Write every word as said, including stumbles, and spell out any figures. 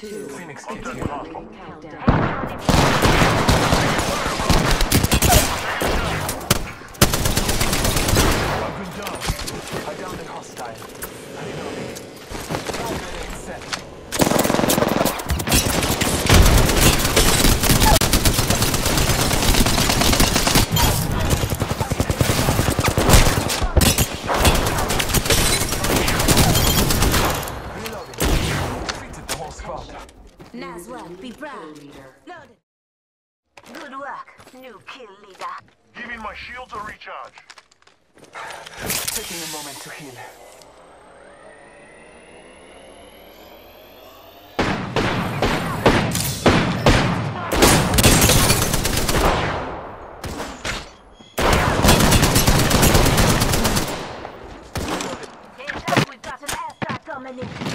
two. Phoenix kit Ring here. countdown. Weapon down. I downed a hostile. Reloading. Grenade set. Reloading. Defeated the whole squad. Nazwa, be proud. Leader. Loaded. Good work, new kill leader. Giving my shields a recharge. Taking a moment to heal. Heads up, we've got an airstrike coming in.